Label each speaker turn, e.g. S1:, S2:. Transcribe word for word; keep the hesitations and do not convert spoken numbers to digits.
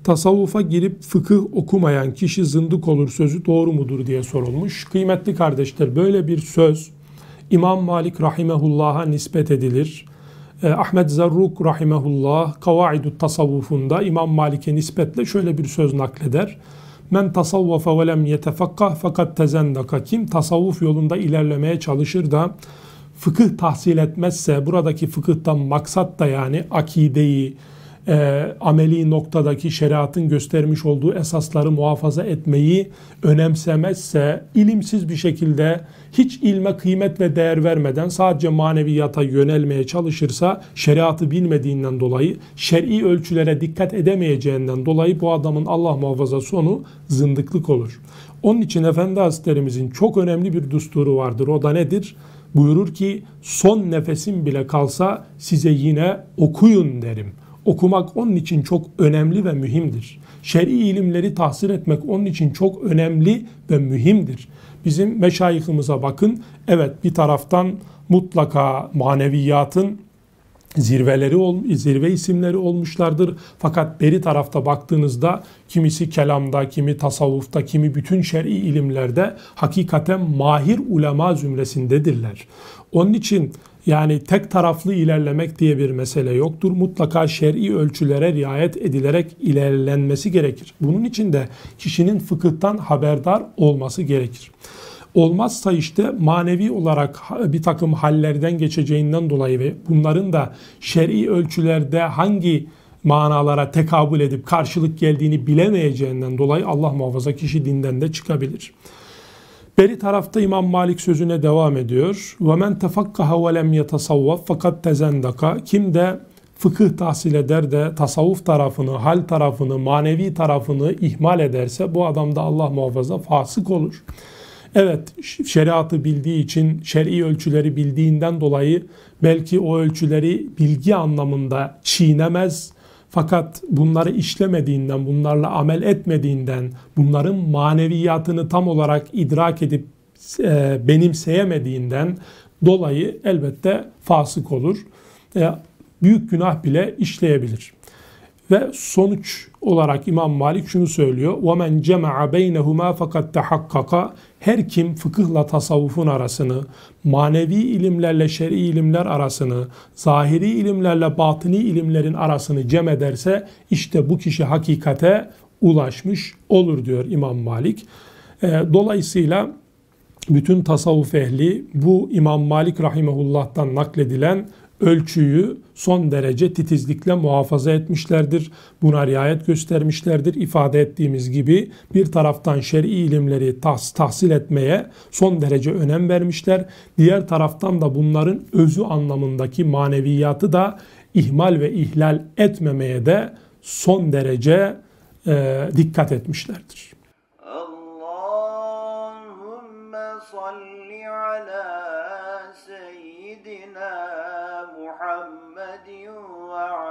S1: tasavvufa girip fıkıh okumayan kişi zındık olur sözü doğru mudur diye sorulmuş. Kıymetli kardeşler, böyle bir söz İmam Malik rahimehullah'a nispet edilir. Ahmet Zarruk rahimehullah Kavaidut Tasavvufunda İmam Malik'e nispetle şöyle bir söz nakleder. Men tasavvafa ve lem yetefakkah fakat tezendaka. Kim tasavvuf yolunda ilerlemeye çalışır da fıkıh tahsil etmezse, buradaki fıkıhtan maksat da yani akideyi, e, ameli noktadaki şeriatın göstermiş olduğu esasları muhafaza etmeyi önemsemezse, ilimsiz bir şekilde hiç ilme kıymet ve değer vermeden sadece maneviyata yönelmeye çalışırsa, şeriatı bilmediğinden dolayı, şer'i ölçülere dikkat edemeyeceğinden dolayı bu adamın Allah muhafaza sonu zındıklık olur. Onun için Efendi Hazretlerimizin çok önemli bir düsturu vardır. O da nedir? Buyurur ki son nefesim bile kalsa size yine okuyun derim. Okumak onun için çok önemli ve mühimdir. Şer'i ilimleri tahsil etmek onun için çok önemli ve mühimdir. Bizim meşayihimize bakın. Evet, bir taraftan mutlaka maneviyatın zirveleri, zirve isimleri olmuşlardır. Fakat beri tarafta baktığınızda kimisi kelamda, kimi tasavvufta, kimi bütün şer'i ilimlerde hakikaten mahir ulema zümresindedirler. Onun için yani tek taraflı ilerlemek diye bir mesele yoktur. Mutlaka şer'i ölçülere riayet edilerek ilerlenmesi gerekir. Bunun için de kişinin fıkıhtan haberdar olması gerekir. Olmazsa işte manevi olarak bir takım hallerden geçeceğinden dolayı ve bunların da şer'i ölçülerde hangi manalara tekabül edip karşılık geldiğini bilemeyeceğinden dolayı Allah muhafaza kişi dinden de çıkabilir. Beri tarafta İmam Malik sözüne devam ediyor. وَمَنْ تَفَقَّهَ وَلَمْ يَتَصَوَّفْ fakat tezendaka. Kim de fıkıh tahsil eder de tasavvuf tarafını, hal tarafını, manevi tarafını ihmal ederse bu adam da Allah muhafaza fasık olur. Evet, şeriatı bildiği için, şer'i ölçüleri bildiğinden dolayı belki o ölçüleri bilgi anlamında çiğnemez. Fakat bunları işlemediğinden, bunlarla amel etmediğinden, bunların maneviyatını tam olarak idrak edip e, benimseyemediğinden dolayı elbette fasık olur. E, büyük günah bile işleyebilir. Ve sonuç olarak İmam Malik şunu söylüyor. وَمَنْ جَمَعَ بَيْنَهُمَا فَقَدْ تَحَقَّقَ. Her kim fıkıhla tasavvufun arasını, manevi ilimlerle şer'i ilimler arasını, zahiri ilimlerle batini ilimlerin arasını cem ederse işte bu kişi hakikate ulaşmış olur diyor İmam Malik. Dolayısıyla bütün tasavvuf ehli bu İmam Malik rahimehullah'tan nakledilen ölçüyü son derece titizlikle muhafaza etmişlerdir. Buna riayet göstermişlerdir. İfade ettiğimiz gibi bir taraftan şer'i ilimleri tahs tahsil etmeye son derece önem vermişler. Diğer taraftan da bunların özü anlamındaki maneviyatı da ihmal ve ihlal etmemeye de son derece e, dikkat etmişlerdir.
S2: Allahümme salli ala seyyidina Muhammedin ve